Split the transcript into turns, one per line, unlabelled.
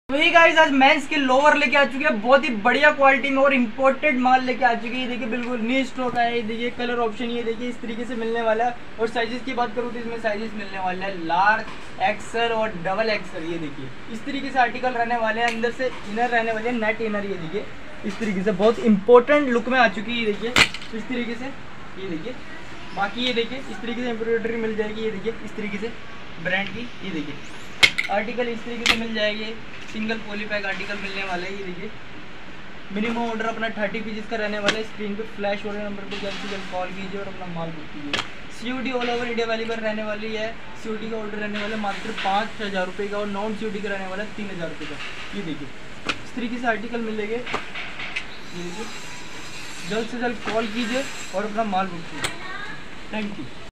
वही गाइस आज मेंस के लोअर लेके आ चुके हैं बहुत ही बढ़िया क्वालिटी में और इम्पोर्टेड माल लेके आ चुके हैं। देखिए बिल्कुल न्यू स्टॉक है। ये देखिए कलर ऑप्शन ये देखिए इस तरीके से मिलने वाला है। और साइजेस की बात करूँ तो इसमें साइजेस मिलने वाले हैं लार्ज, एक्सल और डबल एक्सल। ये देखिए इस तरीके से आर्टिकल रहने वाले हैं। अंदर से इनर रहने वाले हैं, नेट इनर। ये देखिए इस तरीके से बहुत इंपॉर्टेंट लुक में आ चुकी है। ये देखिए इस तरीके से, ये देखिए बाकी ये देखिए इस तरीके से एम्ब्रॉयडरी मिल जाएगी। ये देखिए इस तरीके से ब्रांड की, ये देखिए आर्टिकल इस तरीके से मिल जाएगी। सिंगल पॉलीपैक आर्टिकल मिलने वाला है। ये देखिए मिनिमम ऑर्डर अपना 30 पीसेस का रहने वाला है। स्क्रीन पे फ्लैश हो रहे नंबर पे जल्द से जल्द कॉल कीजिए और अपना माल बुक कीजिए। COD all over India available रहने वाली है। COD का ऑर्डर रहने वाला है मात्र 5,000 रुपये का और नॉन COD का रहने वाला है 3,000 रुपये का। ये देखिए इस तरीके से आर्टिकल मिलेंगे। ये देखिए जल्द से जल्द कॉल कीजिए और अपना माल बुक कीजिए। Thank you.